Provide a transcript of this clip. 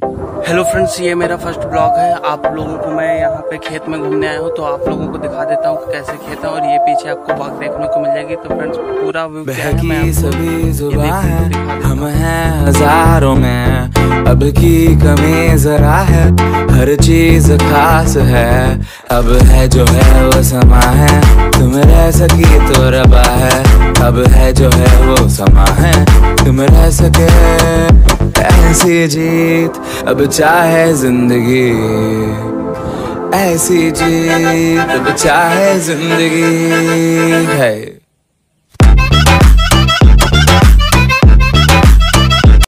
Hello friends, ये मेरा first blog है। आप लोगों को मैं यहाँ पे खेत में घूमने आया हूँ, तो आप लोगों को दिखा देता हूँ कि कैसे खेत है। और ये पीछे आपको बाग देखने को मिल जाएगी। तो फ्रेंड्स पूरा व्यू क्या है मैं आपको सभी जुबां है, हम हैं हजारों में, अब की कमी जरा है, हर चीज खास है। अब है जो है वो समा है, तुम रह सकी तो रबा है। अब है जो है वो समा है, तुम रह सके ऐसी जीत। अब चाहे जिंदगी ऐसी जीत, अब चाहे जिंदगी है।